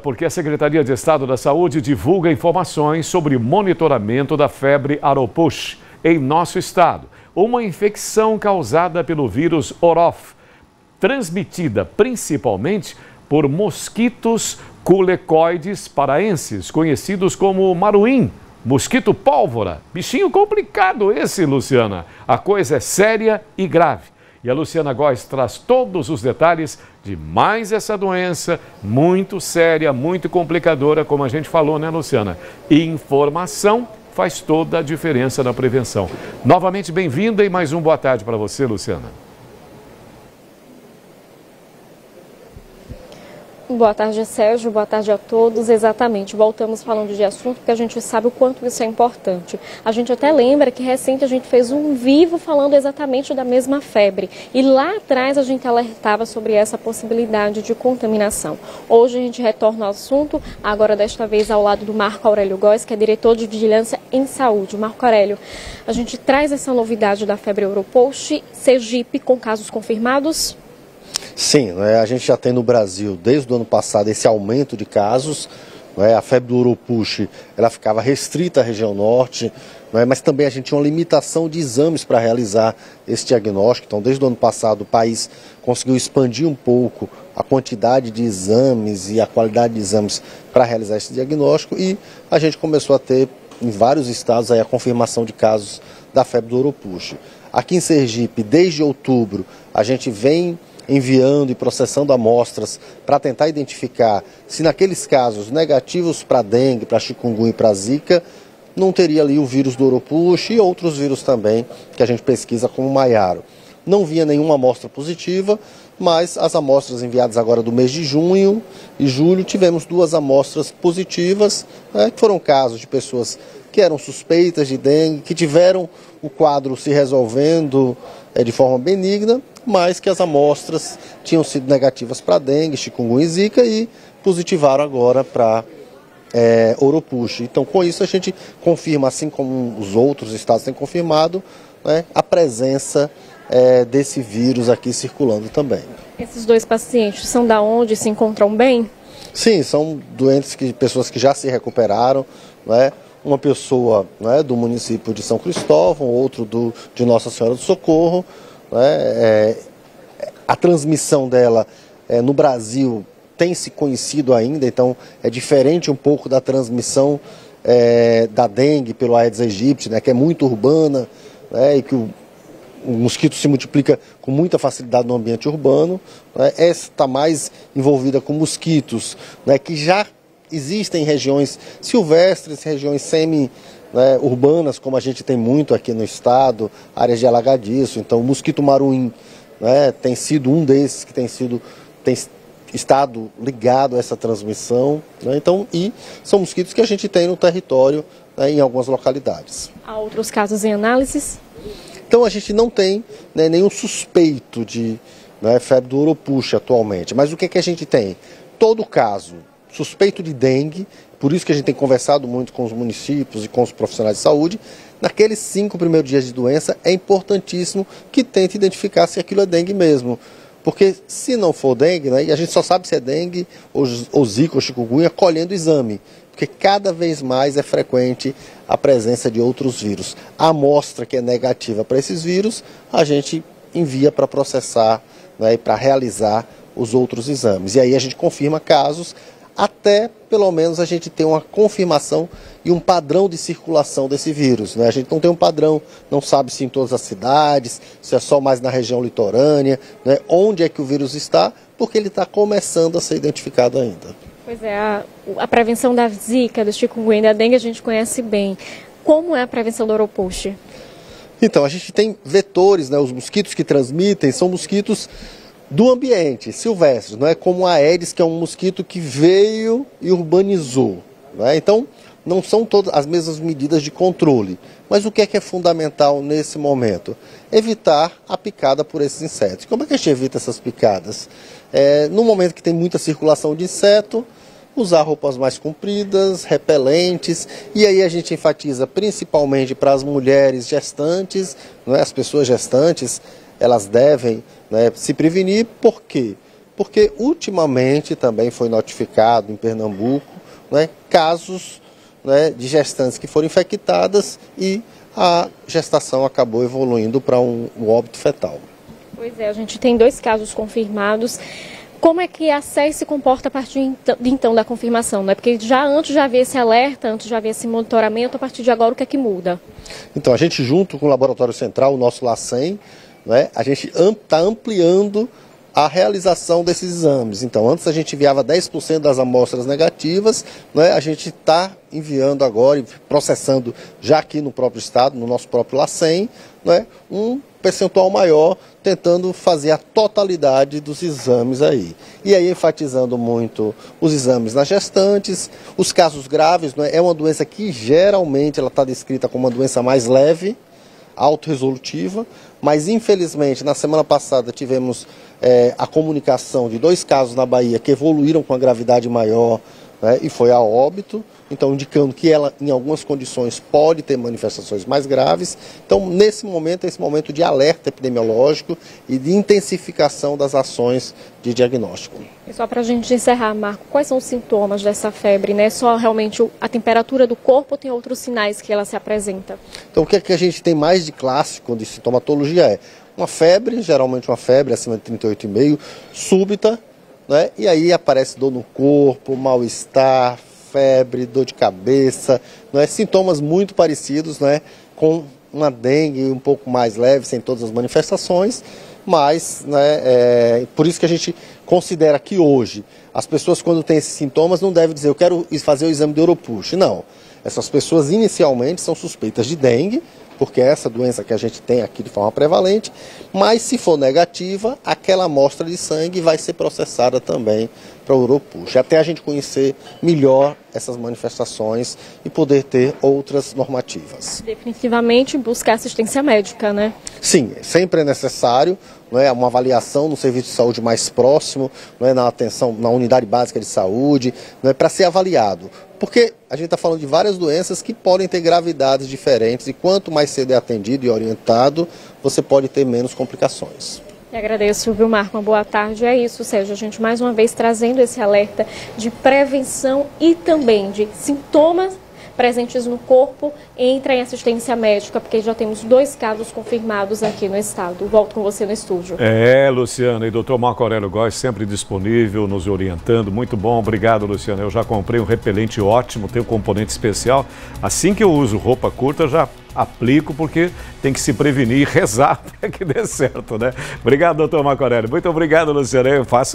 Porque a Secretaria de Estado da Saúde divulga informações sobre monitoramento da febre Aropush em nosso estado. Uma infecção causada pelo vírus Orof, transmitida principalmente por mosquitos culecoides paraenses, conhecidos como maruim, mosquito pólvora. Bichinho complicado esse, Luciana. A coisa é séria e grave. E a Luciana Góes traz todos os detalhes de mais essa doença, muito séria, muito complicadora, como a gente falou, né, Luciana? E informação faz toda a diferença na prevenção. Novamente, bem-vinda e mais boa tarde para você, Luciana. Boa tarde, Sérgio. Boa tarde a todos. Exatamente, voltamos falando de assunto porque a gente sabe o quanto isso é importante. A gente até lembra que recente a gente fez um vivo falando exatamente da mesma febre. E lá atrás a gente alertava sobre essa possibilidade de contaminação. Hoje a gente retorna ao assunto, agora desta vez ao lado do Marco Aurélio Góes, que é diretor de Vigilância em Saúde. Marco Aurélio, a gente traz essa novidade da febre Aropush, Sergipe, com casos confirmados? Sim, a gente já tem no Brasil, desde o ano passado, esse aumento de casos. A febre do Aropush, ela ficava restrita à região norte, mas também a gente tinha uma limitação de exames para realizar esse diagnóstico. Então, desde o ano passado, o país conseguiu expandir um pouco a quantidade de exames e a qualidade de exames para realizar esse diagnóstico, e a gente começou a ter, em vários estados, a confirmação de casos da febre do Aropush. Aqui em Sergipe, desde outubro, a gente vem enviando e processando amostras para tentar identificar se naqueles casos negativos para dengue, para chikungunya e para zika, não teria ali o vírus do Aropush e outros vírus também que a gente pesquisa como Maiaro. Não vinha nenhuma amostra positiva, mas as amostras enviadas agora do mês de junho e julho, tivemos 2 amostras positivas, que foram casos de pessoas que eram suspeitas de dengue, que tiveram o quadro se resolvendo de forma benigna, mas que as amostras tinham sido negativas para dengue, chikungunya e zika e positivaram agora para Aropush. Então, com isso, a gente confirma, assim como os outros estados têm confirmado, a presença desse vírus aqui circulando também. Esses 2 pacientes são da onde? Se encontram bem? Sim, são pessoas que já se recuperaram, uma pessoa do município de São Cristóvão, outro de Nossa Senhora do Socorro. A transmissão dela no Brasil tem se conhecido ainda, então é diferente um pouco da transmissão da dengue pelo Aedes aegypti, que é muito urbana, e que o mosquito se multiplica com muita facilidade no ambiente urbano. Essa está mais envolvida com mosquitos que já existem em regiões silvestres, regiões semi-urbanas, como a gente tem muito aqui no estado, áreas de alagadiço. Então, o mosquito maruim tem sido um desses que tem estado ligado a essa transmissão. Então, e são mosquitos que a gente tem no território em algumas localidades. Há outros casos em análises? Então, a gente não tem nenhum suspeito de febre do Aropush atualmente. Mas o que a gente tem? Todo caso suspeito de dengue, por isso que a gente tem conversado muito com os municípios e com os profissionais de saúde, naqueles 5 primeiros dias de doença é importantíssimo que tente identificar se aquilo é dengue mesmo. Porque se não for dengue, e a gente só sabe se é dengue ou zika ou chikungunya colhendo o exame, porque cada vez mais é frequente a presença de outros vírus. A amostra que é negativa para esses vírus, a gente envia para processar e para realizar os outros exames. E aí a gente confirma casos, até pelo menos a gente ter uma confirmação e um padrão de circulação desse vírus. A gente não tem um padrão, não sabe se em todas as cidades, se é só mais na região litorânea, onde é que o vírus está, porque ele está começando a ser identificado ainda. Pois é, a prevenção da zika, do chikungunya e da dengue a gente conhece bem. Como é a prevenção do Aropush? Então, a gente tem vetores, os mosquitos que transmitem são mosquitos do ambiente, silvestre, como a Aedes, que é um mosquito que veio e urbanizou. Então, não são todas as mesmas medidas de controle. Mas o que é fundamental nesse momento? Evitar a picada por esses insetos. Como é que a gente evita essas picadas? No momento que tem muita circulação de inseto, usar roupas mais compridas, repelentes, e aí a gente enfatiza principalmente para as mulheres gestantes, as pessoas gestantes, elas devem se prevenir, por quê? porque ultimamente também foi notificado em Pernambuco, né, casos, né, de gestantes que foram infectadas e a gestação acabou evoluindo para um óbito fetal. Pois é, a gente tem 2 casos confirmados. Como é que a SES se comporta a partir então da confirmação, né? Porque antes já havia esse alerta, antes já havia esse monitoramento, a partir de agora o que é que muda? Então, a gente junto com o Laboratório Central, o nosso LACEN, né, a gente está ampliando a realização desses exames. Então, antes a gente enviava 10% das amostras negativas, né, a gente está enviando agora e processando já aqui no próprio estado, no nosso próprio LACEN, né, um percentual maior, tentando fazer a totalidade dos exames aí. E aí enfatizando muito os exames nas gestantes, os casos graves, né, é uma doença que geralmente ela está descrita como uma doença mais leve, autorresolutiva, mas infelizmente na semana passada tivemos a comunicação de 2 casos na Bahia que evoluíram com a gravidade maior, né, e foi a óbito, então indicando que ela em algumas condições pode ter manifestações mais graves. Então nesse momento é esse momento de alerta epidemiológico e de intensificação das ações de diagnóstico. E só para a gente encerrar, Marco, quais são os sintomas dessa febre, né? Só realmente a temperatura do corpo ou tem outros sinais que ela se apresenta? Então o que é que a gente tem mais de clássico de sintomatologia é uma febre, geralmente uma febre acima de 38,5, súbita, né? E aí aparece dor no corpo, mal-estar, febre, dor de cabeça, né? Sintomas muito parecidos, né, com uma dengue um pouco mais leve, sem todas as manifestações, mas, né, por isso que a gente considera que hoje as pessoas quando têm esses sintomas não devem dizer eu quero fazer o exame de Oropouche, não. Essas pessoas inicialmente são suspeitas de dengue, porque é essa doença que a gente tem aqui de forma prevalente, mas se for negativa, aquela amostra de sangue vai ser processada também para o Oropouche, até a gente conhecer melhor essas manifestações e poder ter outras normativas. Definitivamente buscar assistência médica, né? Sim, sempre é necessário, não é, uma avaliação no serviço de saúde mais próximo, não é, na atenção, na unidade básica de saúde, não é, para ser avaliado. Porque a gente está falando de várias doenças que podem ter gravidades diferentes e quanto mais cedo é atendido e orientado, você pode ter menos complicações. Eu agradeço, viu, Marco? Uma boa tarde. É isso, Sérgio. A gente mais uma vez trazendo esse alerta de prevenção e também de sintomas presentes no corpo, entra em assistência médica, porque já temos 2 casos confirmados aqui no estado. Volto com você no estúdio. Luciana, e doutor Marco Aurélio Góes sempre disponível, nos orientando. Muito bom, obrigado, Luciana. Eu já comprei um repelente ótimo, tem um componente especial. Assim que eu uso roupa curta, já aplico, porque tem que se prevenir e rezar para que dê certo, né? Obrigado, doutor Marco Aurélio. Muito obrigado, Luciana. Eu faço